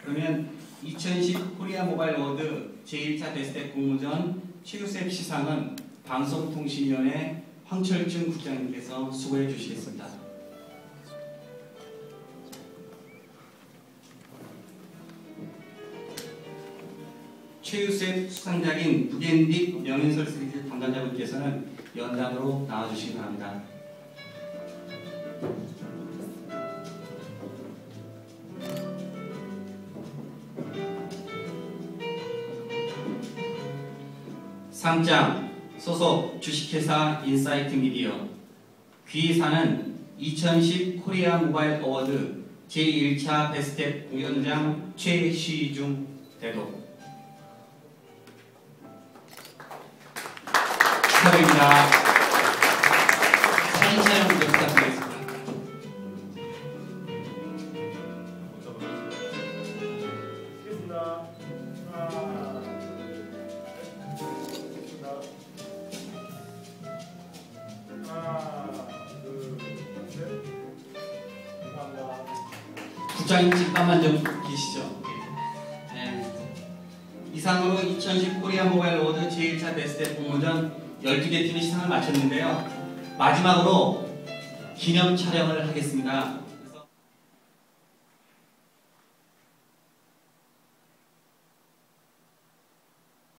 그러면 2010 코리아 모바일 어워드 제1차 베스트 공모전 최우셉 시상은 방송통신위원회 황철중 국장님께서 수고해 주시겠습니다. 최우셉 수상작인 북앤빅 명인설 시리즈 담당자분께서는 연단으로 나와주시기 바랍니다. 상장 소속 주식회사 인사이트 미디어 귀사는 2010 코리아 모바일 어워드 제1차 베스트 공연장 최시중 대도 축하드립니다. 사진 촬영 부탁드리겠습니다. 국장님 잠깐만 좀 계시죠. 네. 이상으로 2010 코리아 모바일 어워드 제1차 베스트 공모전 12개 팀이 시상을 마쳤는데요. 마지막으로 기념 촬영을 하겠습니다.